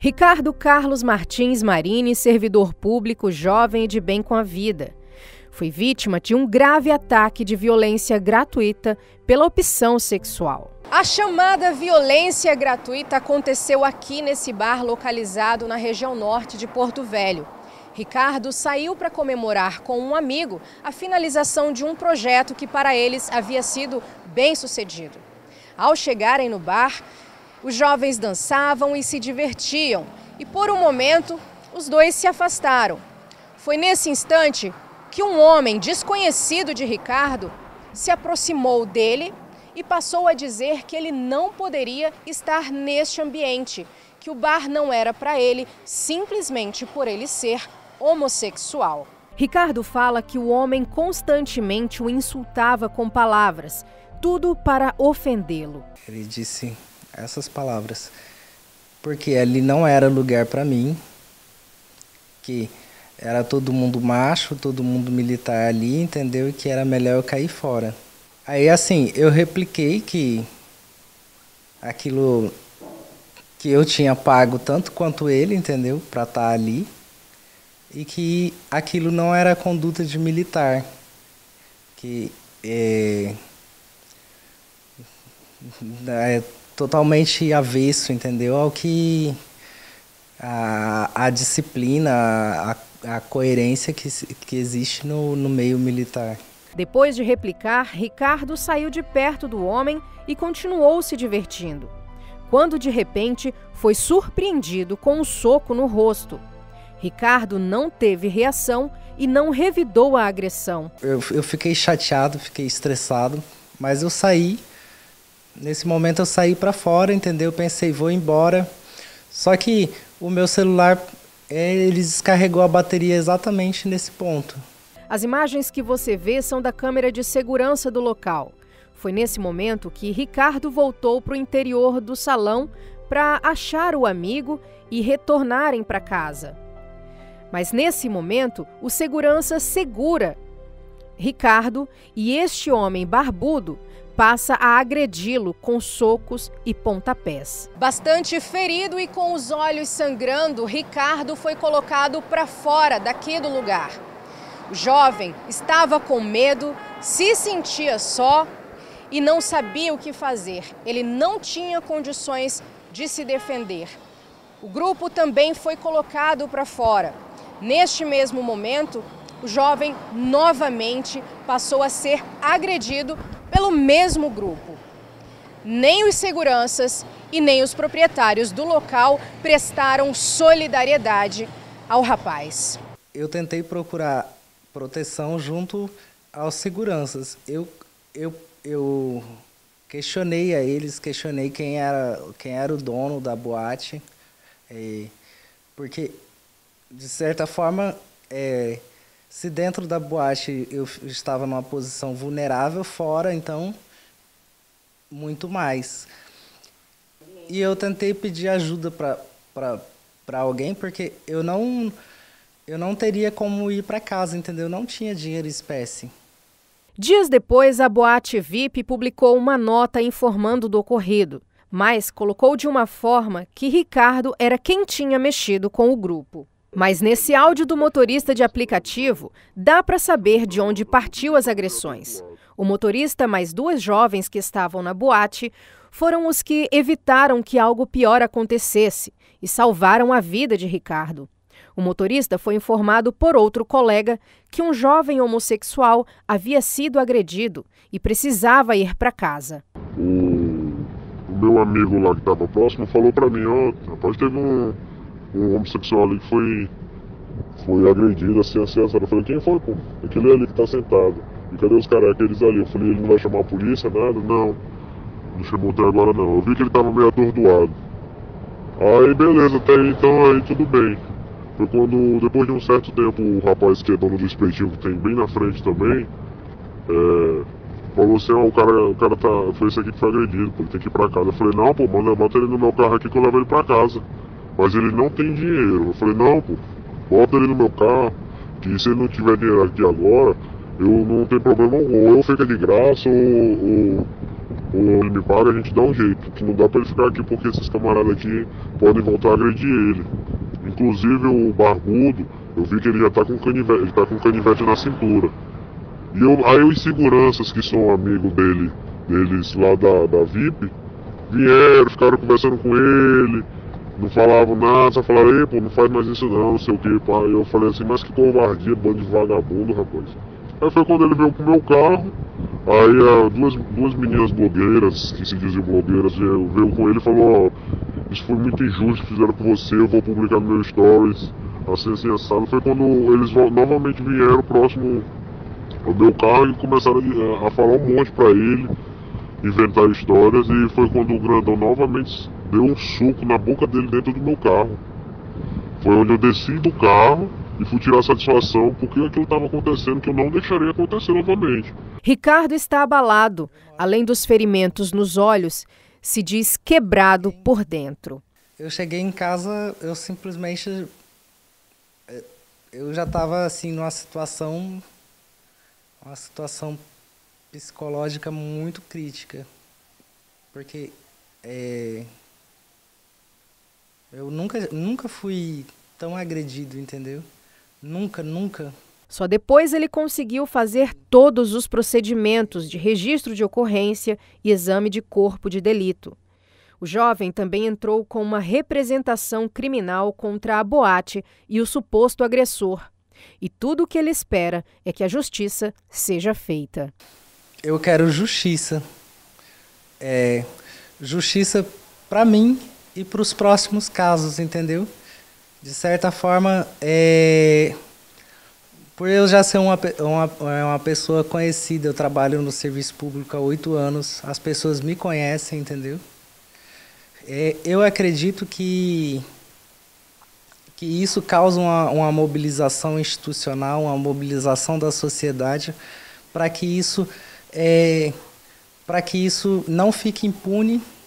Ricardo Carlos Martins Marini, servidor público, jovem e de bem com a vida. Foi vítima de um grave ataque de violência gratuita pela opção sexual. A chamada violência gratuita aconteceu aqui nesse bar localizado na região norte de Porto Velho. Ricardo saiu para comemorar com um amigo a finalização de um projeto que para eles havia sido bem sucedido. Ao chegarem no bar, os jovens dançavam e se divertiam e por um momento os dois se afastaram. Foi nesse instante que um homem desconhecido de Ricardo se aproximou dele e passou a dizer que ele não poderia estar neste ambiente, que o bar não era para ele, simplesmente por ele ser homossexual. Ricardo fala que o homem constantemente o insultava com palavras, tudo para ofendê-lo. Ele disse essas palavras, porque ali não era lugar para mim, que era todo mundo macho, todo mundo militar ali, entendeu? E que era melhor eu cair fora. Aí assim, eu repliquei que aquilo que eu tinha pago tanto quanto ele, entendeu? Para estar ali, e que aquilo não era conduta de militar, que é totalmente avesso, entendeu? Ao que a disciplina, a coerência que existe no meio militar. Depois de replicar, Ricardo saiu de perto do homem e continuou se divertindo, quando de repente foi surpreendido com um soco no rosto. Ricardo não teve reação e não revidou a agressão. Eu fiquei chateado, fiquei estressado, mas eu saí. Nesse momento eu saí para fora, entendeu? Pensei, vou embora. Só que o meu celular, ele descarregou a bateria exatamente nesse ponto. As imagens que você vê são da câmera de segurança do local. Foi nesse momento que Ricardo voltou para o interior do salão para achar o amigo e retornarem para casa. Mas nesse momento, o segurança segura Ricardo e este homem barbudo passa a agredi-lo com socos e pontapés. Bastante ferido e com os olhos sangrando, Ricardo foi colocado para fora daqui do lugar. O jovem estava com medo, se sentia só e não sabia o que fazer. Ele não tinha condições de se defender. O grupo também foi colocado para fora. Neste mesmo momento, o jovem novamente passou a ser agredido pelo mesmo grupo. Nem os seguranças e nem os proprietários do local prestaram solidariedade ao rapaz. Eu tentei procurar proteção junto aos seguranças. Eu questionei a eles, questionei quem era o dono da boate, porque, de certa forma, se dentro da boate eu estava numa posição vulnerável, fora, então, muito mais. E eu tentei pedir ajuda para alguém, porque eu não teria como ir para casa, entendeu? Eu não tinha dinheiro em espécie. Dias depois, a Boate VIP publicou uma nota informando do ocorrido, mas colocou de uma forma que Ricardo era quem tinha mexido com o grupo. Mas nesse áudio do motorista de aplicativo, dá para saber de onde partiu as agressões. O motorista mais duas jovens que estavam na boate foram os que evitaram que algo pior acontecesse e salvaram a vida de Ricardo. O motorista foi informado por outro colega que um jovem homossexual havia sido agredido e precisava ir para casa. O meu amigo lá que estava próximo falou para mim, rapaz, teve um homossexual ali que foi agredido, assim. Eu falei, quem foi, pô? Aquele ali que tá sentado. E cadê os caras, aqueles ali? Eu falei, ele não vai chamar a polícia, nada? Não chamou até agora não. Eu vi que ele tava meio atordoado. Aí beleza, até aí, então aí tudo bem. Foi quando, depois de um certo tempo, o rapaz que é dono do espetinho, que tem bem na frente também, falou assim, o cara foi esse aqui que foi agredido, pô, ele tem que ir pra casa. Eu falei, não, pô, manda, bota ele no meu carro aqui que eu levo ele pra casa. Mas ele não tem dinheiro. Eu falei, não, pô, bota ele no meu carro, que se ele não tiver dinheiro aqui agora, eu não tenho problema algum. Ou fica de graça, ou ou ele me paga, a gente dá um jeito. Que não dá pra ele ficar aqui porque esses camaradas aqui podem voltar a agredir ele. Inclusive o barbudo, eu vi que ele já tá com canivete, ele tá com canivete na cintura. E aí os seguranças que são amigos deles lá da VIP, vieram, ficaram conversando com ele, não falavam nada, só falaram, ei, pô, não faz mais isso não sei o que, pá. E eu falei assim, mas que covardia, bando de vagabundo, rapaz. Aí foi quando ele veio pro meu carro, aí duas meninas blogueiras, que se dizem blogueiras, veio com ele e falou, ó, isso foi muito injusto que fizeram com você, eu vou publicar no meu stories, assim, assado. Foi quando eles novamente vieram próximo ao meu carro e começaram a falar um monte pra ele, inventar histórias, e foi quando o grandão novamente deu um suco na boca dele dentro do meu carro. Foi onde eu desci do carro e fui tirar satisfação porque aquilo estava acontecendo, que eu não deixaria acontecer novamente. Ricardo está abalado. Além dos ferimentos nos olhos, se diz quebrado por dentro. Eu cheguei em casa, eu simplesmente... Eu já estava assim numa situação psicológica muito crítica. Porque eu nunca fui tão agredido, entendeu? Nunca. Só depois ele conseguiu fazer todos os procedimentos de registro de ocorrência e exame de corpo de delito. O jovem também entrou com uma representação criminal contra a boate e o suposto agressor. E tudo o que ele espera é que a justiça seja feita. Eu quero justiça. Justiça para mim e para os próximos casos, entendeu? De certa forma, por eu já ser uma pessoa conhecida, eu trabalho no serviço público há 8 anos, as pessoas me conhecem, entendeu? Eu acredito que isso causa uma mobilização institucional, uma mobilização da sociedade, para que isso não fique impune